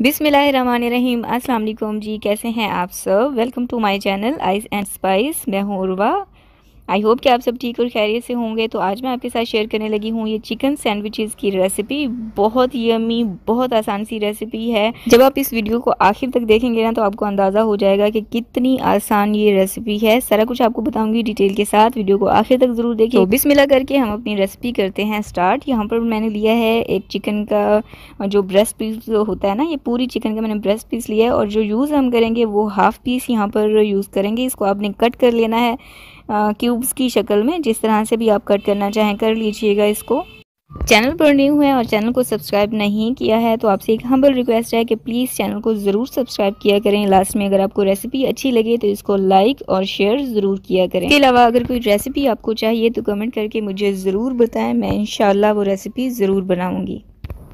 बिस्मिल्लाहिर्रहमानिर्रहीम। अस्सलाम वालेकुम जी, कैसे हैं आप सब। Welcome to my channel ice and spice. मैं हूँ उर्वा। आई होप कि आप सब ठीक और खैरियत से होंगे। तो आज मैं आपके साथ शेयर करने लगी हूँ ये चिकन सैंडविचेस की रेसिपी। बहुत यमी, बहुत आसान सी रेसिपी है। जब आप इस वीडियो को आखिर तक देखेंगे ना तो आपको अंदाज़ा हो जाएगा कि कितनी आसान ये रेसिपी है। सारा कुछ आपको बताऊंगी डिटेल के साथ, वीडियो को आखिर तक ज़रूर देखें। तो बिस्मिल्लाह करके हम अपनी रेसिपी करते हैं स्टार्ट। यहाँ पर मैंने लिया है एक चिकन का जो ब्रेस्ट पीस होता है ना, ये पूरी चिकन का मैंने ब्रेस्ट पीस लिया है और जो यूज़ हम करेंगे वो हाफ़ पीस यहाँ पर यूज़ करेंगे। इसको आपने कट कर लेना है क्यूब्स की शक्ल में। जिस तरह से भी आप कट करना चाहें कर लीजिएगा इसको। चैनल पर न्यू है और चैनल को सब्सक्राइब नहीं किया है तो आपसे एक हम्बल रिक्वेस्ट है कि प्लीज़ चैनल को ज़रूर सब्सक्राइब किया करें। लास्ट में अगर आपको रेसिपी अच्छी लगे तो इसको लाइक और शेयर ज़रूर किया करें। इसके अलावा अगर कोई रेसिपी आपको चाहिए तो कमेंट करके मुझे ज़रूर बताएं, मैं इंशाल्लाह वो रेसिपी ज़रूर बनाऊँगी।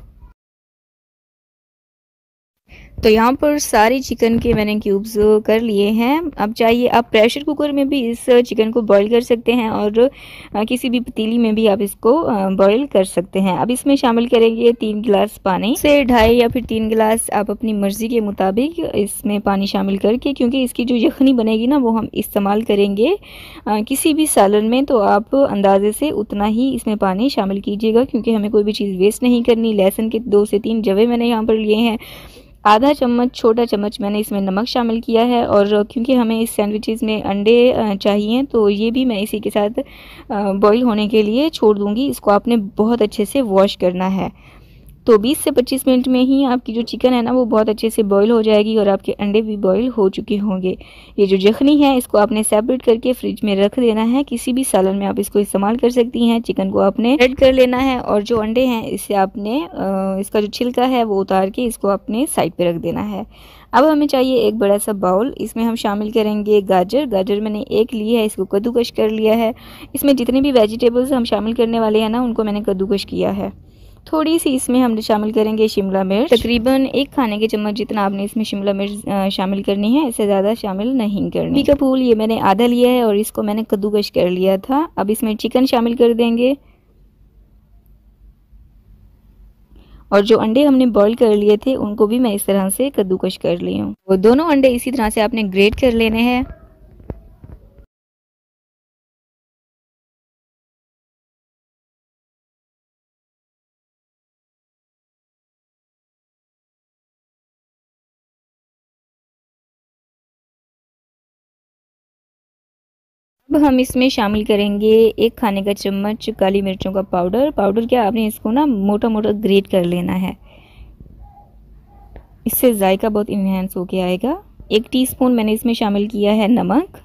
तो यहाँ पर सारी चिकन के मैंने क्यूब्स कर लिए हैं। अब चाहिए आप प्रेशर कुकर में भी इस चिकन को बॉईल कर सकते हैं और किसी भी पतीली में भी आप इसको बॉईल कर सकते हैं। अब इसमें शामिल करेंगे 3 गिलास पानी से 2.5 या फिर 3 गिलास आप अपनी मर्ज़ी के मुताबिक इसमें पानी शामिल करके, क्योंकि इसकी जो यखनी बनेगी ना वो हम इस्तेमाल करेंगे किसी भी सालन में, तो आप अंदाजे से उतना ही इसमें पानी शामिल कीजिएगा क्योंकि हमें कोई भी चीज़ वेस्ट नहीं करनी। लहसुन के 2 से 3 जवे मैंने यहाँ पर लिए हैं। आधा चम्मच, छोटा चम्मच मैंने इसमें नमक शामिल किया है। और क्योंकि हमें इस सैंडविचेस में अंडे चाहिए तो ये भी मैं इसी के साथ बॉईल होने के लिए छोड़ दूंगी। इसको आपने बहुत अच्छे से वॉश करना है। तो 20 से 25 मिनट में ही आपकी जो चिकन है ना वो बहुत अच्छे से बॉईल हो जाएगी और आपके अंडे भी बॉईल हो चुके होंगे। ये जो यखनी है इसको आपने सेपरेट करके फ्रिज में रख देना है। किसी भी सालन में आप इसको इस्तेमाल कर सकती हैं। चिकन को आपने ऐड कर लेना है और जो अंडे हैं इससे आपने इसका जो छिलका है वो उतार के इसको अपने साइड पे रख देना है। अब हमें चाहिए एक बड़ा सा बाउल। इसमें हम शामिल करेंगे गाजर। गाजर मैंने एक ली है, इसको कद्दूकश कर लिया है। इसमें जितने भी वेजिटेबल्स हम शामिल करने वाले हैं ना उनको मैंने कद्दूकश किया है। थोड़ी सी इसमें हम शामिल करेंगे शिमला मिर्च। तकरीबन 1 खाने के चम्मच जितना आपने इसमें शिमला मिर्च शामिल करनी है, इससे ज़्यादा शामिल नहीं करनी। का फूल ये मैंने आधा लिया है और इसको मैंने कद्दूकश कर लिया था। अब इसमें चिकन शामिल कर देंगे और जो अंडे हमने बॉईल कर लिए थे उनको भी मैं इस तरह से कद्दूकश कर ली हूँ। वो दोनों अंडे इसी तरह से आपने ग्रेट कर लेने हैं। अब हम इसमें शामिल करेंगे 1 खाने का चम्मच काली मिर्चों का पाउडर। पाउडर क्या, आपने इसको ना मोटा मोटा ग्रेट कर लेना है, इससे जायका बहुत इन्हेंस होके आएगा। 1 टीस्पून मैंने इसमें शामिल किया है नमक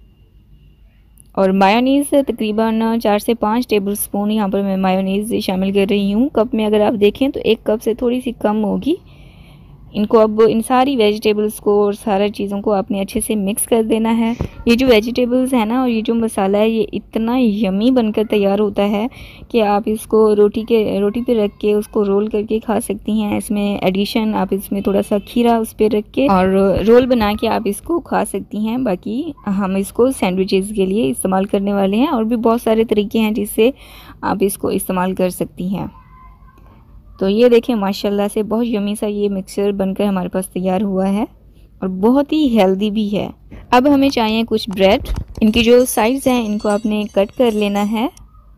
और मायोनीज़ तकरीबन 4 से 5 टेबल स्पून यहाँ पर मैं मायोनीज़ शामिल कर रही हूँ। कप में अगर आप देखें तो 1 कप से थोड़ी सी कम होगी। इनको अब इन सारी वेजिटेबल्स को और सारी चीज़ों को आपने अच्छे से मिक्स कर देना है। ये जो वेजिटेबल्स है ना और ये जो मसाला है ये इतना यमी बनकर तैयार होता है कि आप इसको रोटी पे रख के उसको रोल करके खा सकती हैं। इसमें एडिशन आप इसमें थोड़ा सा खीरा उस पर रख के और रोल बना के आप इसको खा सकती हैं। बाकी हम इसको सैंडविचेस के लिए इस्तेमाल करने वाले हैं और भी बहुत सारे तरीके हैं जिससे आप इसको इस्तेमाल कर सकती हैं। तो ये देखें माशाल्लाह से बहुत यमी सा ये मिक्सचर बनकर हमारे पास तैयार हुआ है और बहुत ही हेल्दी भी है। अब हमें चाहिए कुछ ब्रेड। इनकी जो साइड्स हैं इनको आपने कट कर लेना है।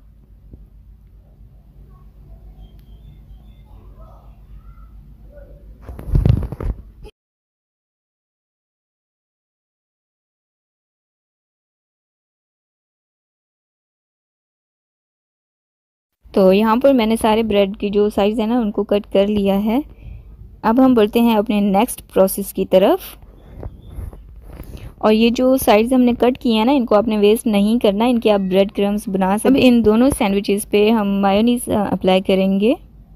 तो यहाँ पर मैंने सारे ब्रेड की जो साइज़ है ना उनको कट कर लिया है। अब हम बढ़ते हैं अपने नेक्स्ट प्रोसेस की तरफ। और ये जो साइड्स हमने कट किए हैं ना इनको आपने वेस्ट नहीं करना, इनके आप ब्रेड क्रम्स बना सकते। अब इन दोनों सैंडविचेस पे हम मायोनीज़ अप्लाई करेंगे।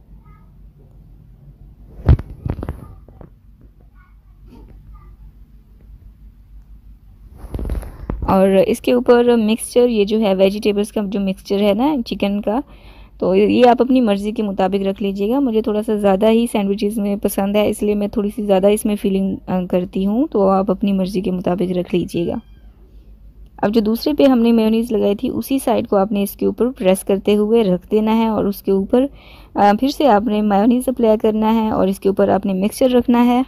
और इसके ऊपर मिक्सचर, ये जो है वेजिटेबल्स का जो मिक्सचर है ना चिकन का, तो ये आप अपनी मर्ज़ी के मुताबिक रख लीजिएगा। मुझे थोड़ा सा ज़्यादा ही सैंडविचेस में पसंद है इसलिए मैं थोड़ी सी ज़्यादा इसमें फिलिंग करती हूँ, तो आप अपनी मर्ज़ी के मुताबिक रख लीजिएगा। अब जो दूसरे पे हमने मेयोनीज़ लगाई थी उसी साइड को आपने इसके ऊपर प्रेस करते हुए रख देना है और उसके ऊपर फिर से आपने मेयोनीज़ अप्लाई करना है और इसके ऊपर आपने मिक्सचर रखना है।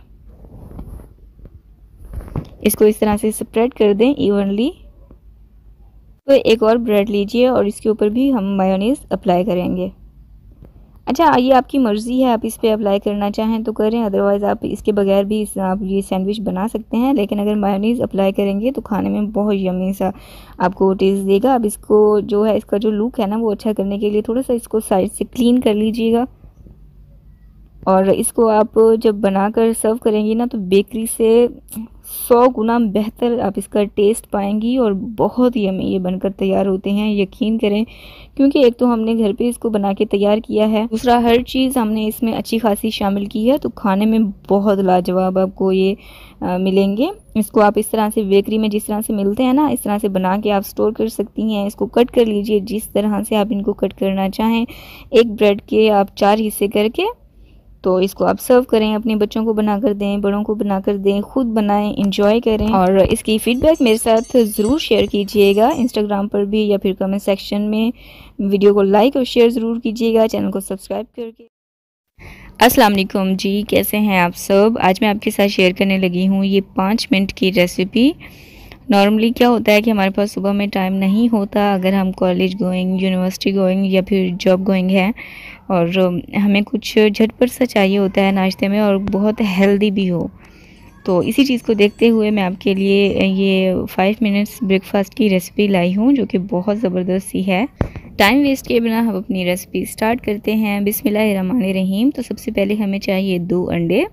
इसको इस तरह से स्प्रेड कर दें इवनली। तो एक और ब्रेड लीजिए और इसके ऊपर भी हम मेयोनीज़ अप्लाई करेंगे। अच्छा, ये आपकी मर्ज़ी है, आप इस पे अप्लाई करना चाहें तो करें, अदरवाइज़ आप इसके बगैर भी आप ये सैंडविच बना सकते हैं। लेकिन अगर मायोनीज़ अप्लाई करेंगे तो खाने में बहुत यम्मी सा आपको टेस्ट देगा। अब इसको जो है, इसका जो लुक है ना, वो अच्छा करने के लिए थोड़ा सा इसको साइड से क्लीन कर लीजिएगा और इसको आप जब बनाकर सर्व करेंगी ना तो बेकरी से 100 गुना बेहतर आप इसका टेस्ट पाएंगी और बहुत ही यम्मी ये बनकर तैयार होते हैं, यकीन करें। क्योंकि एक तो हमने घर पे इसको बना के तैयार किया है, दूसरा हर चीज़ हमने इसमें अच्छी खासी शामिल की है, तो खाने में बहुत लाजवाब आपको ये मिलेंगे। इसको आप इस तरह से बेकरी में जिस तरह से मिलते हैं ना, इस तरह से बना के आप स्टोर कर सकती हैं। इसको कट कर लीजिए जिस तरह से आप इनको कट करना चाहें, एक ब्रेड के आप 4 हिस्से करके तो इसको आप सर्व करें, अपने बच्चों को बनाकर दें, बड़ों को बनाकर दें, खुद बनाएं, इंजॉय करें और इसकी फ़ीडबैक मेरे साथ ज़रूर शेयर कीजिएगा इंस्टाग्राम पर भी या फिर कमेंट सेक्शन में। वीडियो को लाइक और शेयर ज़रूर कीजिएगा, चैनल को सब्सक्राइब करके। अस्सलाम वालेकुम जी, कैसे हैं आप सब। आज मैं आपके साथ शेयर करने लगी हूँ ये 5 मिनट की रेसिपी। नॉर्मली क्या होता है कि हमारे पास सुबह में टाइम नहीं होता, अगर हम कॉलेज गोइंग, यूनिवर्सिटी गोइंग या फिर जॉब गोइंग हैं और हमें कुछ झटपट सा चाहिए होता है नाश्ते में और बहुत हेल्दी भी हो। तो इसी चीज़ को देखते हुए मैं आपके लिए ये 5 मिनट्स ब्रेकफास्ट की रेसिपी लाई हूँ जो कि बहुत ज़बरदस्त सी है। टाइम वेस्ट किए बिना हम अपनी रेसिपी स्टार्ट करते हैं। बिस्मिल्लाहिर्रहमानिर्रहीम। तो सबसे पहले हमें चाहिए 2 अंडे।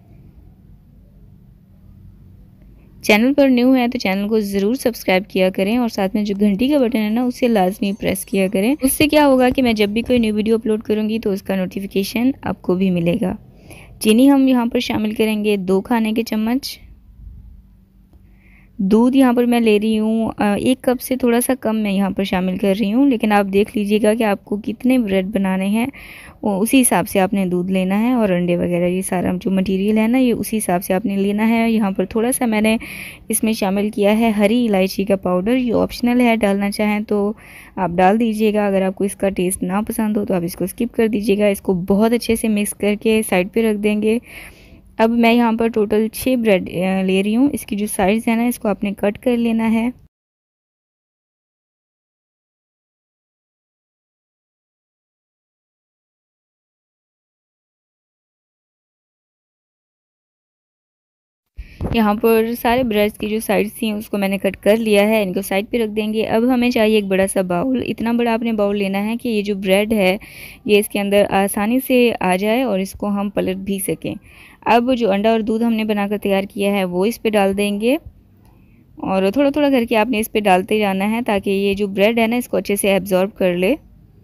चैनल पर न्यू है तो चैनल को ज़रूर सब्सक्राइब किया करें और साथ में जो घंटी का बटन है ना उसे लाजमी प्रेस किया करें। उससे क्या होगा कि मैं जब भी कोई न्यू वीडियो अपलोड करूँगी तो उसका नोटिफिकेशन आपको भी मिलेगा। चीनी हम यहाँ पर शामिल करेंगे 2 खाने के चम्मच। दूध यहाँ पर मैं ले रही हूँ 1 कप से थोड़ा सा कम मैं यहाँ पर शामिल कर रही हूँ, लेकिन आप देख लीजिएगा कि आपको कितने ब्रेड बनाने हैं उसी हिसाब से आपने दूध लेना है और अंडे वगैरह ये सारा जो मटेरियल है ना ये उसी हिसाब से आपने लेना है। यहाँ पर थोड़ा सा मैंने इसमें शामिल किया है हरी इलायची का पाउडर, ये ऑप्शनल है, डालना चाहें तो आप डाल दीजिएगा, अगर आपको इसका टेस्ट ना पसंद हो तो आप इसको स्किप कर दीजिएगा। इसको बहुत अच्छे से मिक्स करके साइड पर रख देंगे। अब मैं यहाँ पर टोटल 6 ब्रेड ले रही हूँ। इसकी जो साइज़ है ना इसको आपने कट कर लेना है। यहाँ पर सारे ब्रेड्स की जो साइड्स थी उसको मैंने कट कर लिया है, इनको साइड पे रख देंगे। अब हमें चाहिए एक बड़ा सा बाउल। इतना बड़ा आपने बाउल लेना है कि ये जो ब्रेड है ये इसके अंदर आसानी से आ जाए और इसको हम पलट भी सकें। अब जो अंडा और दूध हमने बनाकर तैयार किया है वो इस पर डाल देंगे और थोड़ा थोड़ा करके आपने इस पर डालते जाना है ताकि ये जो ब्रेड है ना इसको अच्छे से एब्जॉर्ब कर ले।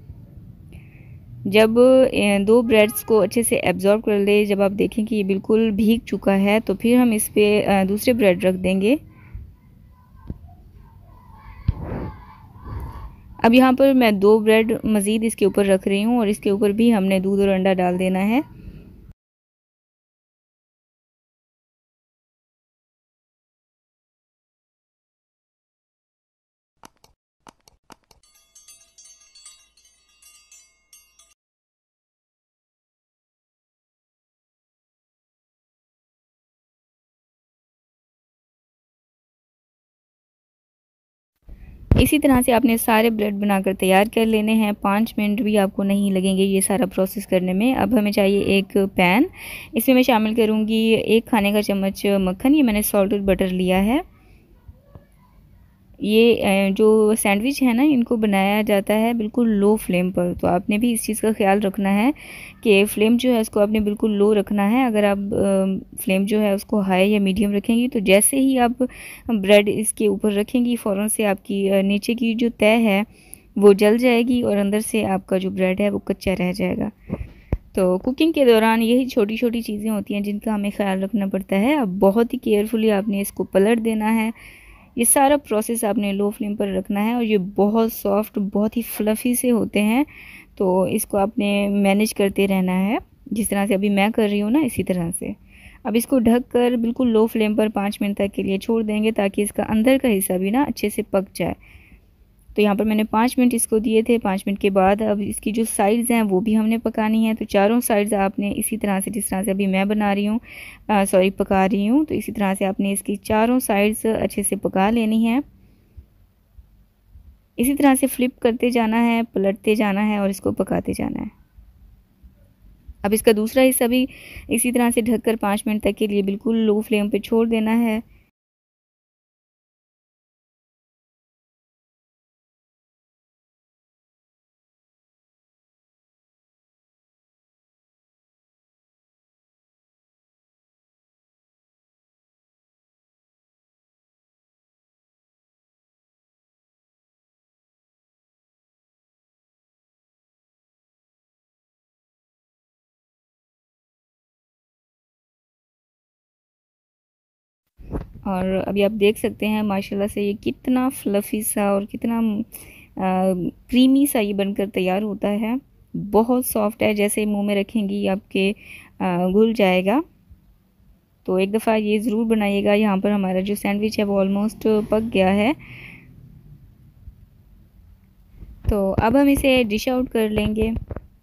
जब 2 ब्रेड्स को अच्छे से एब्जॉर्ब कर ले, जब आप देखें कि ये बिल्कुल भीग चुका है तो फिर हम इस पे दूसरे ब्रेड रख देंगे। अब यहाँ पर मैं 2 ब्रेड मज़ीद इसके ऊपर रख रही हूँ और इसके ऊपर भी हमने दूध और अंडा डाल देना है। इसी तरह से आपने सारे ब्रेड बनाकर तैयार कर लेने हैं। 5 मिनट भी आपको नहीं लगेंगे ये सारा प्रोसेस करने में। अब हमें चाहिए एक पैन, इसमें मैं शामिल करूँगी 1 खाने का चम्मच मक्खन। ये मैंने सॉल्टेड बटर लिया है। ये जो सैंडविच है ना इनको बनाया जाता है बिल्कुल लो फ्लेम पर, तो आपने भी इस चीज़ का ख्याल रखना है कि फ़्लेम जो है उसको आपने बिल्कुल लो रखना है। अगर आप फ्लेम जो है उसको हाई या मीडियम रखेंगी तो जैसे ही आप ब्रेड इसके ऊपर रखेंगी फ़ौरन से आपकी नीचे की जो तह है वो जल जाएगी और अंदर से आपका जो ब्रेड है वो कच्चा रह जाएगा। तो कुकिंग के दौरान यही छोटी छोटी चीज़ें होती हैं जिनका हमें ख्याल रखना पड़ता है। अब बहुत ही केयरफुली आपने इसको पलट देना है। ये सारा प्रोसेस आपने लो फ्लेम पर रखना है और ये बहुत सॉफ्ट, बहुत ही फ्लफ़ी से होते हैं, तो इसको आपने मैनेज करते रहना है जिस तरह से अभी मैं कर रही हूँ ना इसी तरह से। अब इसको ढक कर बिल्कुल लो फ्लेम पर 5 मिनट तक के लिए छोड़ देंगे ताकि इसका अंदर का हिस्सा भी ना अच्छे से पक जाए। तो यहाँ पर मैंने 5 मिनट इसको दिए थे। 5 मिनट के बाद अब इसकी जो साइड्स हैं वो भी हमने पकानी है। तो चारों साइड्स आपने इसी तरह से, जिस तरह से अभी मैं बना रही हूँ, पका रही हूँ, तो इसी तरह से आपने इसकी चारों साइड्स अच्छे से पका लेनी है। इसी तरह से फ्लिप करते जाना है, पलटते जाना है और इसको पकाते जाना है। अब इसका दूसरा हिस्सा भी इसी तरह से ढककर 5 मिनट तक के लिए बिल्कुल लो फ्लेम पे छोड़ देना है। और अभी आप देख सकते हैं माशाल्लाह से ये कितना फ्लफ़ी सा और कितना क्रीमी सा ये बनकर तैयार होता है। बहुत सॉफ्ट है, जैसे मुंह में रखेंगी आपके घुल जाएगा। तो एक दफ़ा ये ज़रूर बनाइएगा। यहाँ पर हमारा जो सैंडविच है वो ऑलमोस्ट पक गया है। तो अब हम इसे डिश आउट कर लेंगे।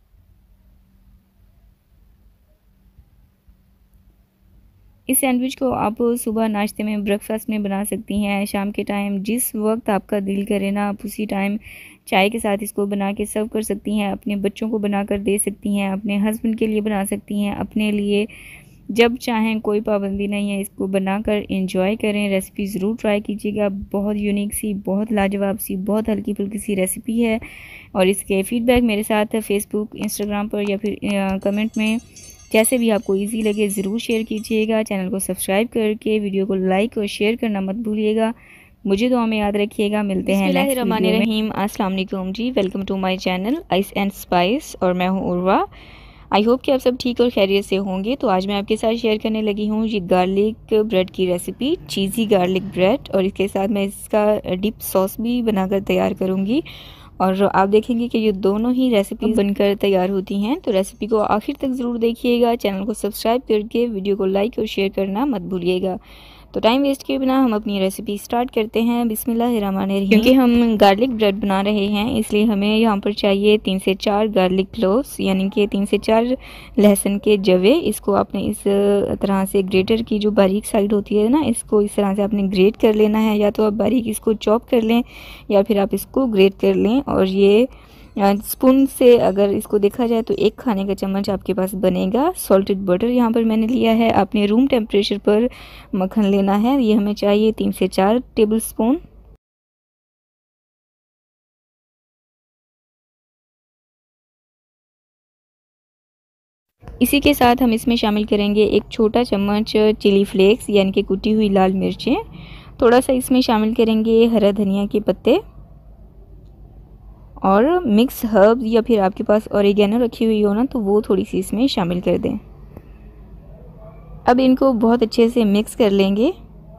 इस सैंडविच को आप सुबह नाश्ते में, ब्रेकफास्ट में बना सकती हैं। शाम के टाइम जिस वक्त आपका दिल करे ना, आप उसी टाइम चाय के साथ इसको बना के सर्व कर सकती हैं। अपने बच्चों को बनाकर दे सकती हैं, अपने हस्बैंड के लिए बना सकती हैं, अपने लिए, जब चाहें, कोई पाबंदी नहीं है। इसको बनाकर एंजॉय करें। रेसिपी ज़रूर ट्राई कीजिएगा। बहुत यूनिक सी, बहुत लाजवाब सी, बहुत हल्की फुल्की सी रेसिपी है। और इसके फ़ीडबैक मेरे साथ फेसबुक, इंस्टाग्राम पर या फिर कमेंट में, जैसे भी आपको इजी लगे, ज़रूर शेयर कीजिएगा। चैनल को सब्सक्राइब करके वीडियो को लाइक और शेयर करना मत भूलिएगा। मुझे दुआ में याद रखिएगा। मिलते हैं नेक्स्ट वीडियो में। अस्सलाम वालेकुम जी, welcome to my channel ice and spice, और मैं हूँ उर्वा। आई होप कि आप सब ठीक और खैरियत से होंगे। तो आज मैं आपके साथ शेयर करने लगी हूँ ये गार्लिक ब्रेड की रेसिपी, चीज़ी गार्लिक ब्रेड, और इसके साथ मैं इसका डिप सॉस भी बनाकर तैयार करूँगी। और आप देखेंगे कि ये दोनों ही रेसिपी बनकर तैयार होती हैं। तो रेसिपी को आखिर तक ज़रूर देखिएगा। चैनल को सब्सक्राइब करके वीडियो को लाइक और शेयर करना मत भूलिएगा। तो टाइम वेस्ट किए बिना हम अपनी रेसिपी स्टार्ट करते हैं। बिस्मिल्लाहिर्रहमानिर्रहीम। क्योंकि हम गार्लिक ब्रेड बना रहे हैं, इसलिए हमें यहाँ पर चाहिए 3 से 4 गार्लिक क्लोव्स, यानी कि 3 से 4 लहसुन के जवे। इसको आपने इस तरह से ग्रेटर की जो बारीक साइड होती है ना, इसको इस तरह से आपने ग्रेट कर लेना है। या तो आप बारीक इसको चॉप कर लें या फिर आप इसको ग्रेट कर लें। और ये स्पून से अगर इसको देखा जाए तो 1 खाने का चम्मच आपके पास बनेगा। सॉल्टेड बटर यहाँ पर मैंने लिया है। आपने रूम टेम्परेचर पर मक्खन लेना है। ये हमें चाहिए 3 से 4 टेबल स्पून। इसी के साथ हम इसमें शामिल करेंगे 1 छोटा चम्मच चिली फ्लेक्स, यानी कि कुटी हुई लाल मिर्चें। थोड़ा सा इसमें शामिल करेंगे हरा धनिया के पत्ते और मिक्स हर्ब्स, या फिर आपके पास ऑरिगेनो रखी हुई हो ना, तो वो थोड़ी सी इसमें शामिल कर दें। अब इनको बहुत अच्छे से मिक्स कर लेंगे।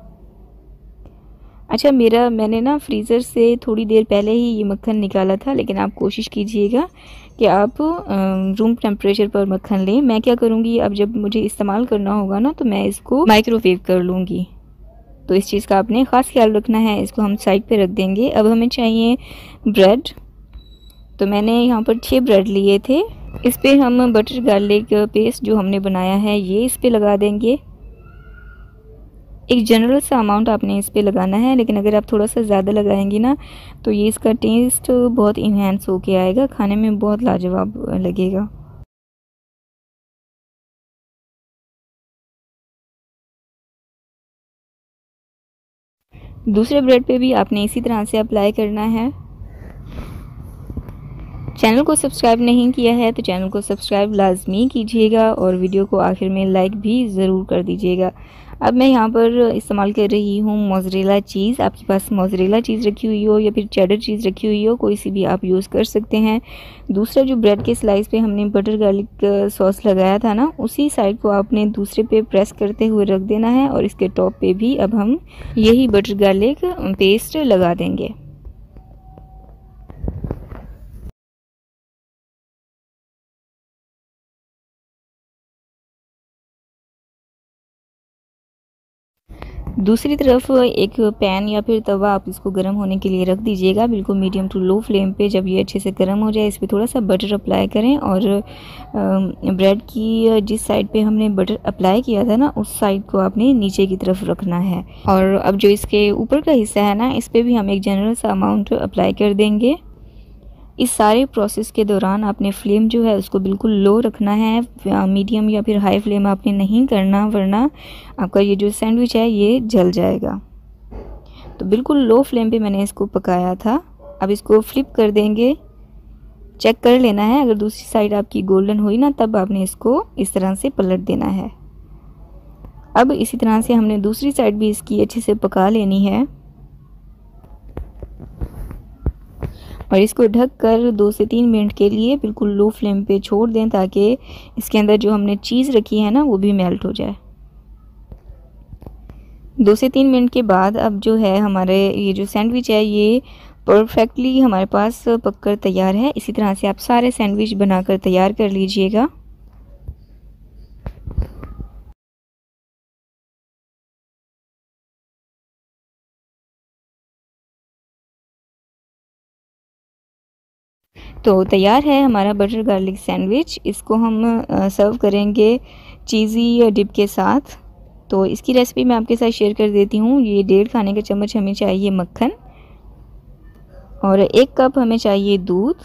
अच्छा, मैंने ना फ्रीज़र से थोड़ी देर पहले ही ये मक्खन निकाला था, लेकिन आप कोशिश कीजिएगा कि आप रूम टेम्परेचर पर मक्खन लें। मैं क्या करूँगी, अब जब मुझे इस्तेमाल करना होगा ना, तो मैं इसको माइक्रोवेव कर लूँगी। तो इस चीज़ का आपने ख़ास ख्याल रखना है। इसको हम साइड पे रख देंगे। अब हमें चाहिए ब्रेड। तो मैंने यहाँ पर 6 ब्रेड लिए थे। इस पे हम बटर गार्लिक पेस्ट जो हमने बनाया है ये इस पे लगा देंगे। एक जनरल सा अमाउंट आपने इस पे लगाना है, लेकिन अगर आप थोड़ा सा ज़्यादा लगाएंगी ना, तो ये इसका टेस्ट बहुत इन्हेंस होके आएगा, खाने में बहुत लाजवाब लगेगा। दूसरे ब्रेड पे भी आपने इसी तरह से अप्लाई करना है। चैनल को सब्सक्राइब नहीं किया है तो चैनल को सब्सक्राइब लाजमी कीजिएगा और वीडियो को आखिर में लाइक भी ज़रूर कर दीजिएगा। अब मैं यहाँ पर इस्तेमाल कर रही हूँ मोज़रेला चीज़। आपके पास मोज़रेला चीज़ रखी हुई हो या फिर चेडर चीज़ रखी हुई हो, कोई सी भी आप यूज़ कर सकते हैं। दूसरा जो ब्रेड के स्लाइस पे हमने बटर गार्लिक सॉस लगाया था ना, उसी साइड को आपने दूसरे पे प्रेस करते हुए रख देना है और इसके टॉप पे भी अब हम यही बटर गार्लिक पेस्ट लगा देंगे। दूसरी तरफ एक पैन या फिर तवा आप इसको गर्म होने के लिए रख दीजिएगा, बिल्कुल मीडियम टू लो फ्लेम पे। जब ये अच्छे से गर्म हो जाए, इस पर थोड़ा सा बटर अप्लाई करें और ब्रेड की जिस साइड पे हमने बटर अप्लाई किया था ना, उस साइड को आपने नीचे की तरफ रखना है। और अब जो इसके ऊपर का हिस्सा है ना, इस पर भी हम एक जनरल सा अमाउंट अप्लाई कर देंगे। इस सारे प्रोसेस के दौरान आपने फ्लेम जो है उसको बिल्कुल लो रखना है, मीडियम या फिर हाई फ्लेम आपने नहीं करना, वरना आपका ये जो सैंडविच है ये जल जाएगा। तो बिल्कुल लो फ्लेम पे मैंने इसको पकाया था। अब इसको फ्लिप कर देंगे, चेक कर लेना है, अगर दूसरी साइड आपकी गोल्डन हुई ना, तब आपने इसको इस तरह से पलट देना है। अब इसी तरह से हमने दूसरी साइड भी इसकी अच्छे से पका लेनी है और इसको ढक कर 2 से 3 मिनट के लिए बिल्कुल लो फ्लेम पे छोड़ दें, ताकि इसके अंदर जो हमने चीज़ रखी है ना वो भी मेल्ट हो जाए। 2 से 3 मिनट के बाद अब जो है हमारे ये जो सैंडविच है ये परफेक्टली हमारे पास पककर तैयार है। इसी तरह से आप सारे सैंडविच बनाकर तैयार कर लीजिएगा। तो तैयार है हमारा बटर गार्लिक सैंडविच। इसको हम सर्व करेंगे चीज़ी डिप के साथ। तो इसकी रेसिपी मैं आपके साथ शेयर कर देती हूँ। ये 1.5 खाने का चम्मच हमें चाहिए मक्खन और 1 कप हमें चाहिए दूध।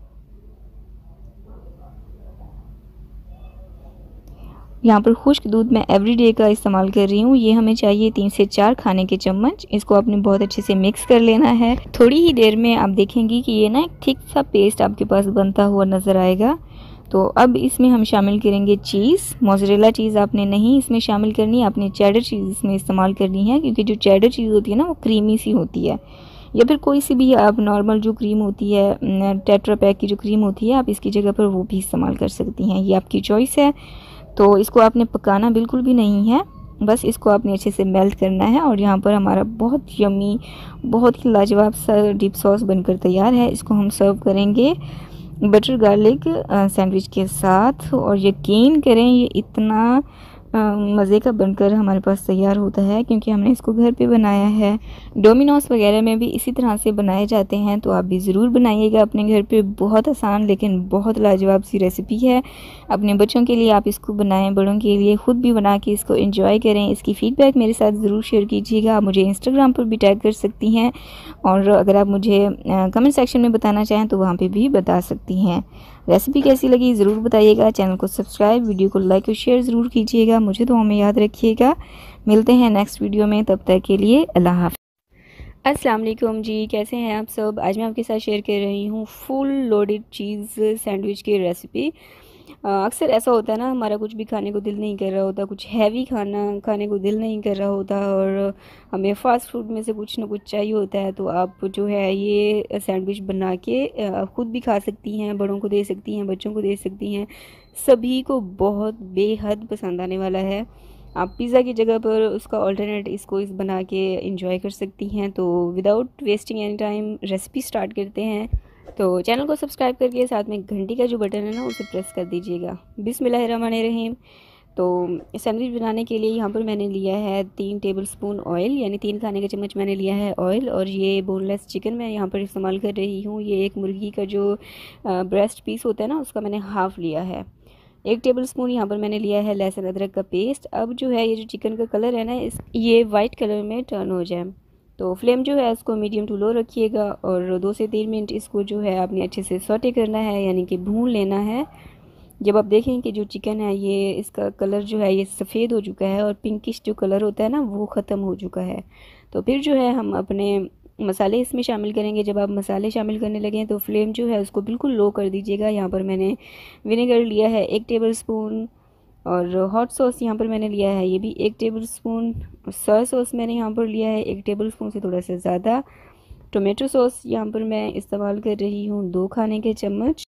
यहाँ पर खुश्क दूध मैं एवरीडे का इस्तेमाल कर रही हूँ। ये हमें चाहिए 3 से 4 खाने के चम्मच। इसको आपने बहुत अच्छे से मिक्स कर लेना है। थोड़ी ही देर में आप देखेंगी कि ये ना एक थिक सा पेस्ट आपके पास बनता हुआ नज़र आएगा। तो अब इसमें हम शामिल करेंगे चीज़। मोज़रेला चीज़ आपने नहीं इसमें शामिल करनी, आपने चेडर चीज़ इसमें इस्तेमाल करनी है, क्योंकि जो चेडर चीज़ होती है ना वो क्रीमी सी होती है। या फिर कोई सी भी आप नॉर्मल जो क्रीम होती है, टेट्रा पैक की जो क्रीम होती है, आप इसकी जगह पर वो भी इस्तेमाल कर सकती हैं, ये आपकी चॉइस है। तो इसको आपने पकाना बिल्कुल भी नहीं है, बस इसको आपने अच्छे से मेल्ट करना है। और यहाँ पर हमारा बहुत यम्मी, बहुत ही लाजवाब सा डिप सॉस बनकर तैयार है। इसको हम सर्व करेंगे बटर गार्लिक सैंडविच के साथ। और यकीन करें ये इतना मज़े का बनकर हमारे पास तैयार होता है, क्योंकि हमने इसको घर पे बनाया है। डोमिनोस वगैरह में भी इसी तरह से बनाए जाते हैं, तो आप भी ज़रूर बनाइएगा अपने घर पे। बहुत आसान लेकिन बहुत लाजवाब सी रेसिपी है। अपने बच्चों के लिए आप इसको बनाएं, बड़ों के लिए ख़ुद भी बना के इसको एंजॉय करें। इसकी फ़ीडबैक मेरे साथ ज़रूर शेयर कीजिएगा। आप मुझे इंस्टाग्राम पर भी टैग कर सकती हैं, और अगर आप मुझे कमेंट सेक्शन में बताना चाहें तो वहाँ पर भी बता सकती हैं। रेसिपी कैसी लगी ज़रूर बताइएगा। चैनल को सब्सक्राइब, वीडियो को लाइक और शेयर ज़रूर कीजिएगा। मुझे तो हमें याद रखिएगा। मिलते हैं नेक्स्ट वीडियो में, तब तक के लिए अल्लाह हाफ़िज़। अस्सलाम वालेकुम जी, कैसे हैं आप सब। आज मैं आपके साथ शेयर कर रही हूँ फुल लोडेड चीज़ सैंडविच की रेसिपी। अक्सर ऐसा होता है ना, हमारा कुछ भी खाने को दिल नहीं कर रहा होता, कुछ हैवी खाना खाने को दिल नहीं कर रहा होता, और हमें फ़ास्ट फूड में से कुछ ना कुछ चाहिए होता है। तो आप जो है ये सैंडविच बना के ख़ुद भी खा सकती हैं, बड़ों को दे सकती हैं, बच्चों को दे सकती हैं। सभी को बहुत बेहद पसंद आने वाला है। आप पिज़्ज़ा की जगह पर उसका ऑल्टरनेट इसको बना के इंजॉय कर सकती हैं। तो without wasting any time recipe start करते हैं। तो चैनल को सब्सक्राइब करके साथ में घंटी का जो बटन है ना उसे प्रेस कर दीजिएगा। बिस्मिल्लाहिर्रहमानिर्रहीम। तो सैंडविच बनाने के लिए यहाँ पर मैंने लिया है 3 टेबलस्पून ऑयल, यानी 3 खाने का चम्मच मैंने लिया है ऑयल। और ये बोनलेस चिकन मैं यहाँ पर इस्तेमाल कर रही हूँ। ये एक मुर्गी का जो ब्रेस्ट पीस होता है ना, उसका मैंने हाफ़ लिया है। 1 टेबलस्पून यहाँ पर मैंने लिया है लहसुन अदरक का पेस्ट। अब जो है ये जो चिकन का कलर है ना, ये वाइट कलर में टर्न हो जाए तो फ्लेम जो है इसको मीडियम टू लो रखिएगा, और 2 से 3 मिनट इसको जो है आपने अच्छे से सौटे करना है, यानी कि भून लेना है। जब आप देखें कि जो चिकन है ये इसका कलर जो है ये सफ़ेद हो चुका है और पिंकिश जो कलर होता है ना वो ख़त्म हो चुका है, तो फिर जो है हम अपने मसाले इसमें शामिल करेंगे। जब आप मसाले शामिल करने लगें तो फ्लेम जो है उसको बिल्कुल लो कर दीजिएगा। यहाँ पर मैंने विनेगर लिया है 1 टेबलस्पून, और हॉट सॉस यहाँ पर मैंने लिया है ये भी 1 टेबलस्पून। सोया सॉस मैंने यहाँ पर लिया है 1 टेबलस्पून से थोड़ा सा ज़्यादा। टोमेटो सॉस यहाँ पर मैं इस्तेमाल कर रही हूँ 2 खाने के चम्मच।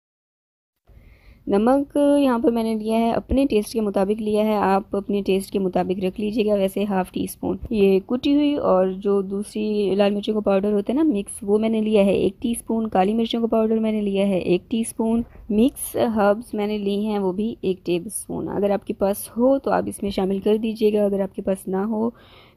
नमक यहाँ पर मैंने लिया है अपने टेस्ट के मुताबिक लिया है, आप अपने टेस्ट के मुताबिक रख लीजिएगा, वैसे हाफ़ टी स्पून। ये कुटी हुई और जो दूसरी लाल मिर्चों का पाउडर होता है ना मिक्स, वो मैंने लिया है 1 टीस्पून। काली मिर्चों का पाउडर मैंने लिया है 1 टीस्पून। मिक्स हर्ब्स मैंने ली हैं वो भी 1 टेबल स्पून। अगर आपके पास हो तो आप इसमें शामिल कर दीजिएगा, अगर आपके पास ना हो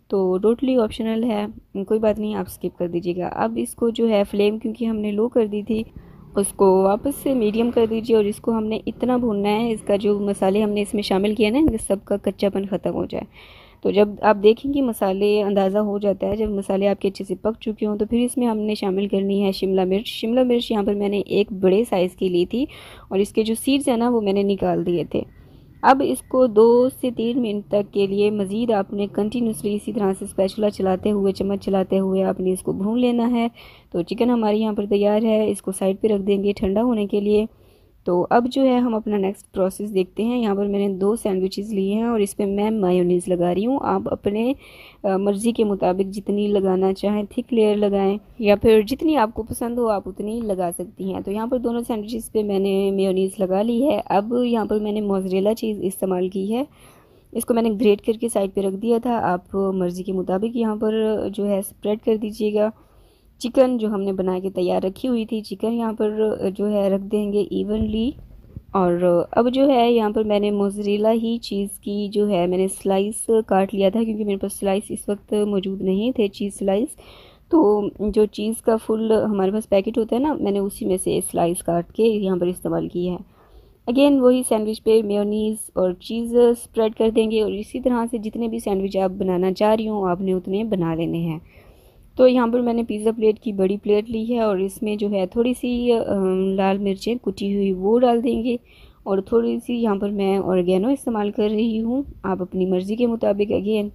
तो टोटली ऑप्शनल है, कोई बात नहीं, आप स्किप कर दीजिएगा। अब इसको जो है फ्लेम क्योंकि हमने लो कर दी थी, उसको वापस से मीडियम कर दीजिए और इसको हमने इतना भूनना है, इसका जो मसाले हमने इसमें शामिल किया ना, इनका सबका कच्चापन ख़त्म हो जाए। तो जब आप देखेंगे मसाले अंदाज़ा हो जाता है, जब मसाले आपके अच्छे से पक चुके हों, तो फिर इसमें हमने शामिल करनी है शिमला मिर्च। शिमला मिर्च यहाँ पर मैंने एक बड़े साइज़ की ली थी और इसके जो सीड्स हैं ना वो मैंने निकाल दिए थे। अब इसको 2 से 3 मिनट तक के लिए मज़ीद आपने कंटिन्यूसली इसी तरह से स्पैचुला चलाते हुए, चम्मच चलाते हुए आपने इसको भून लेना है। तो चिकन हमारी यहाँ पर तैयार है, इसको साइड पे रख देंगे ठंडा होने के लिए। तो अब जो है हम अपना नेक्स्ट प्रोसेस देखते हैं। यहाँ पर मैंने 2 सैंडविचेस लिए हैं और इस पर मैं मायोनीज़ लगा रही हूँ। आप अपने मर्ज़ी के मुताबिक जितनी लगाना चाहें थिक लेयर लगाएं या फिर जितनी आपको पसंद हो आप उतनी लगा सकती हैं। तो यहाँ पर दोनों सैंडविचेस पे मैंने मेयोनीज़ लगा ली है। अब यहाँ पर मैंने मोज़रेला चीज़ इस्तेमाल की है, इसको मैंने ग्रेट करके साइड पे रख दिया था। आप मर्ज़ी के मुताबिक यहाँ पर जो है स्प्रेड कर दीजिएगा। चिकन जो हमने बना के तैयार रखी हुई थी, चिकन यहाँ पर जो है रख देंगे इवनली। और अब जो है यहाँ पर मैंने मोज़रेला ही चीज़ की जो है मैंने स्लाइस काट लिया था, क्योंकि मेरे पास स्लाइस इस वक्त मौजूद नहीं थे, चीज़ स्लाइस। तो जो चीज़ का फुल हमारे पास पैकेट होता है ना, मैंने उसी में से स्लाइस काट के यहाँ पर इस्तेमाल की है। अगेन वही सैंडविच पे मेयोनीज़ और चीज़ स्प्रेड कर देंगे और इसी तरह से जितने भी सैंडविच आप बनाना चाह रही हो आपने उतने बना लेने हैं। तो यहाँ पर मैंने पिज़्ज़ा प्लेट की बड़ी प्लेट ली है और इसमें जो है थोड़ी सी लाल मिर्चें कुटी हुई वो डाल देंगे और थोड़ी सी यहाँ पर मैं ऑर्गेनो इस्तेमाल कर रही हूँ। आप अपनी मर्ज़ी के मुताबिक अगेन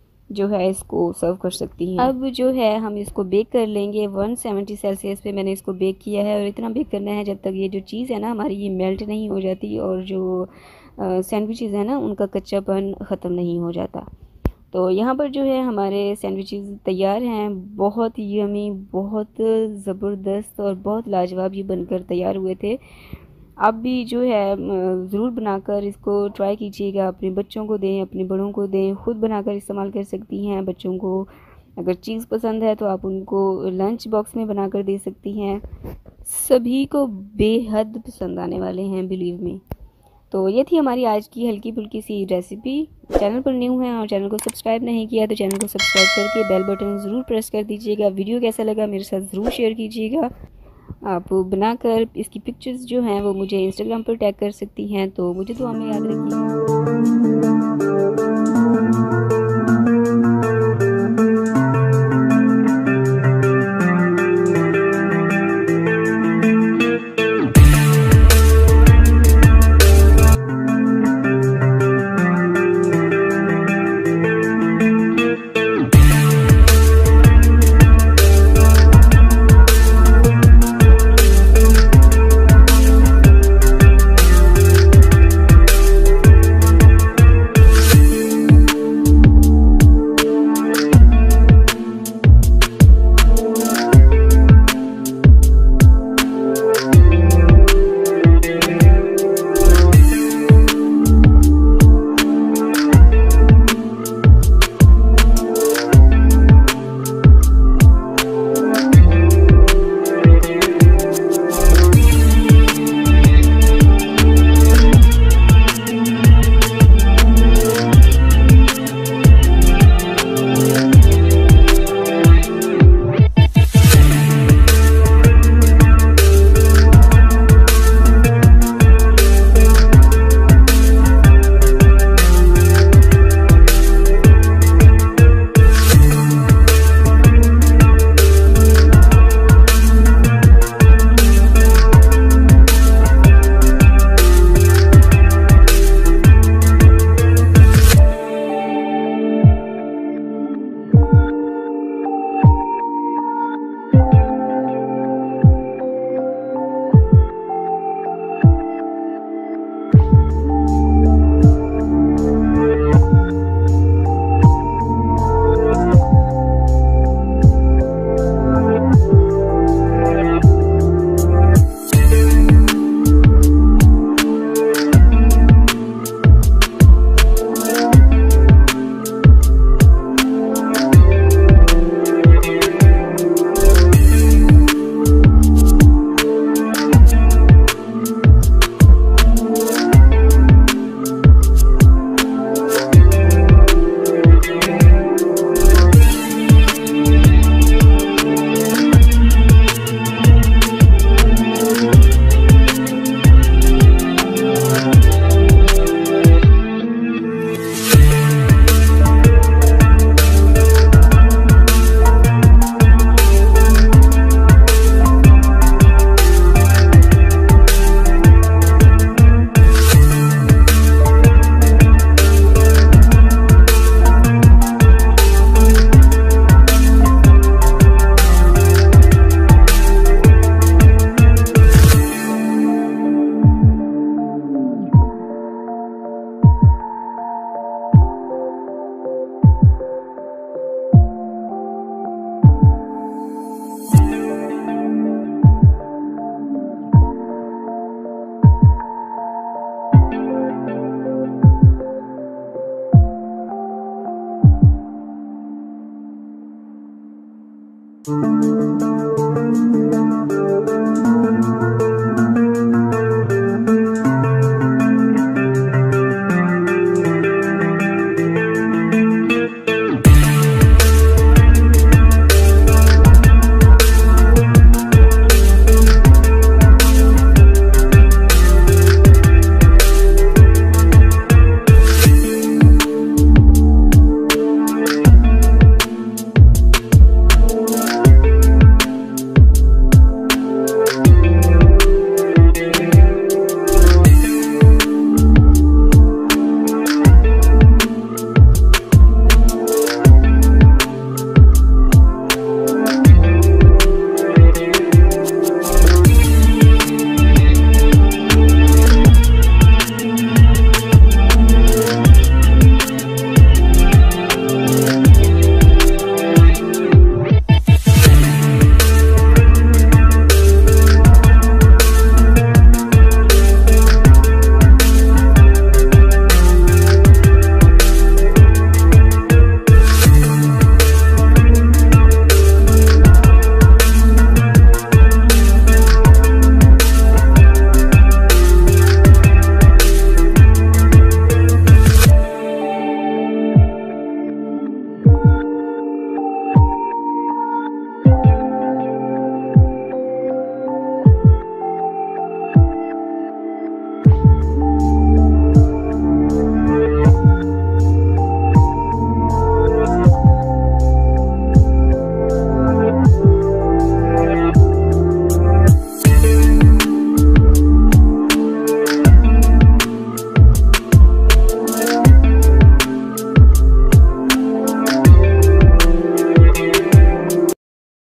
जो है इसको सर्व कर सकती हैं। अब जो है हम इसको बेक कर लेंगे। 170 सेल्सियस पे मैंने इसको बेक किया है और इतना बेक करना है जब तक ये जो चीज़ है ना हमारी ये मेल्ट नहीं हो जाती और जो सैंडविचेज़ है ना उनका कच्चापन ख़त्म नहीं हो जाता। तो यहाँ पर जो है हमारे सैंडविचेज़ तैयार हैं, बहुत यमी, बहुत ज़बरदस्त और बहुत लाजवाब ये बनकर तैयार हुए थे। आप भी जो है ज़रूर बनाकर इसको ट्राई कीजिएगा, अपने बच्चों को दें, अपने बड़ों को दें, ख़ुद बनाकर इस्तेमाल कर सकती हैं। बच्चों को अगर चीज़ पसंद है तो आप उनको लंच बॉक्स में बनाकर दे सकती हैं, सभी को बेहद पसंद आने वाले हैं, बिलीव मी। तो ये थी हमारी आज की हल्की फुल्की सी रेसिपी। चैनल पर न्यू हैं और चैनल को सब्सक्राइब नहीं किया तो चैनल को सब्सक्राइब करके बेल बटन ज़रूर प्रेस कर दीजिएगा। वीडियो कैसा लगा मेरे साथ ज़रूर शेयर कीजिएगा। आप बनाकर इसकी पिक्चर्स जो हैं वो मुझे इंस्टाग्राम पर टैग कर सकती हैं। तो मुझे दुआ में याद रखिए।